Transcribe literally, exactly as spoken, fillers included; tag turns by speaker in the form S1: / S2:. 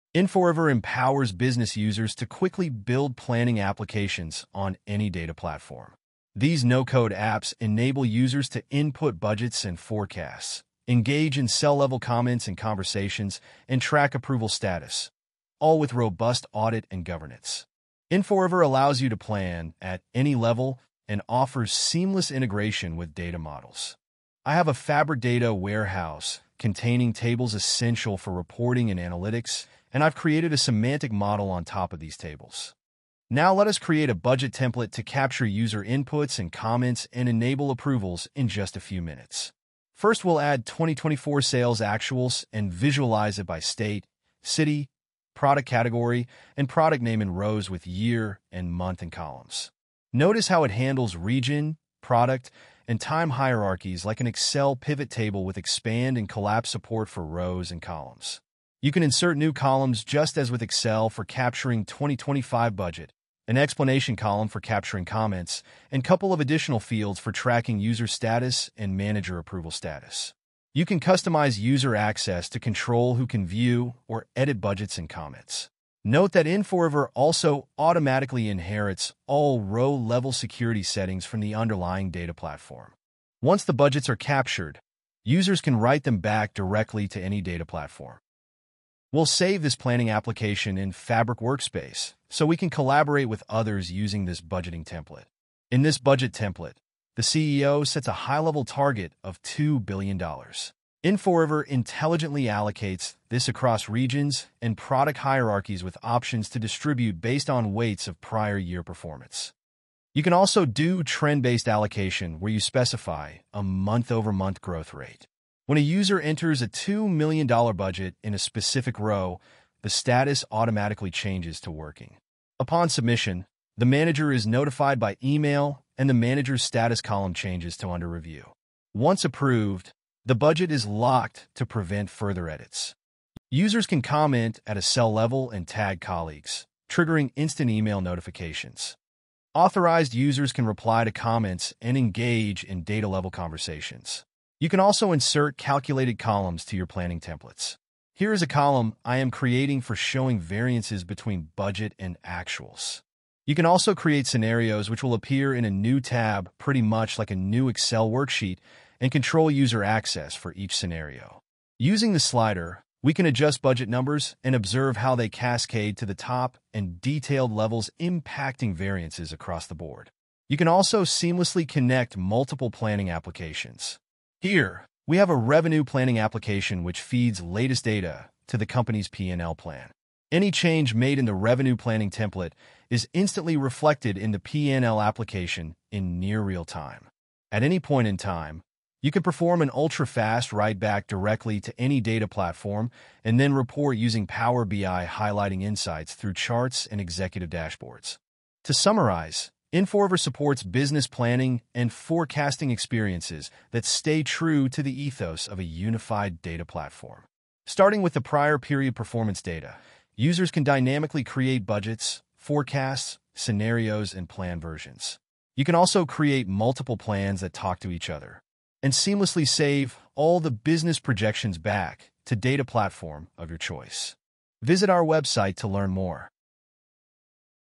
S1: Inforiver empowers business users to quickly build planning applications on any data platform. These no-code apps enable users to input budgets and forecasts, engage in cell-level comments and conversations, and track approval status, all with robust audit and governance. Inforiver allows you to plan at any level and offers seamless integration with data models. I have a Fabric data warehouse containing tables essential for reporting and analytics, and I've created a semantic model on top of these tables. Now let us create a budget template to capture user inputs and comments and enable approvals in just a few minutes. First, we'll add twenty twenty-four sales actuals and visualize it by state, city, product category, and product name in rows with year and month in columns. Notice how it handles region, product, and time hierarchies like an Excel pivot table with expand and collapse support for rows and columns. You can insert new columns just as with Excel for capturing twenty twenty-five budget, an explanation column for capturing comments, and a couple of additional fields for tracking user status and manager approval status. You can customize user access to control who can view or edit budgets and comments. Note that Inforiver also automatically inherits all row-level security settings from the underlying data platform. Once the budgets are captured, users can write them back directly to any data platform. We'll save this planning application in Fabric Workspace so we can collaborate with others using this budgeting template. In this budget template, the C E O sets a high-level target of two billion dollars. Inforiver intelligently allocates this across regions and product hierarchies with options to distribute based on weights of prior year performance. You can also do trend-based allocation where you specify a month-over-month growth rate. When a user enters a two million dollars budget in a specific row, the status automatically changes to working. Upon submission, the manager is notified by email and the manager's status column changes to under review. Once approved, the budget is locked to prevent further edits. Users can comment at a cell level and tag colleagues, triggering instant email notifications. Authorized users can reply to comments and engage in data-level conversations. You can also insert calculated columns to your planning templates. Here is a column I am creating for showing variances between budget and actuals. You can also create scenarios which will appear in a new tab, pretty much like a new Excel worksheet, and control user access for each scenario. Using the slider, we can adjust budget numbers and observe how they cascade to the top and detailed levels impacting variances across the board. You can also seamlessly connect multiple planning applications. Here, we have a revenue planning application which feeds latest data to the company's P and L plan. Any change made in the revenue planning template is instantly reflected in the P and L application in near real time. At any point in time, you can perform an ultra-fast write-back directly to any data platform and then report using Power B I highlighting insights through charts and executive dashboards. To summarize, Inforiver supports business planning and forecasting experiences that stay true to the ethos of a unified data platform. Starting with the prior period performance data, users can dynamically create budgets, forecasts, scenarios, and plan versions. You can also create multiple plans that talk to each other and seamlessly save all the business projections back to data platform of your choice. Visit our website to learn more.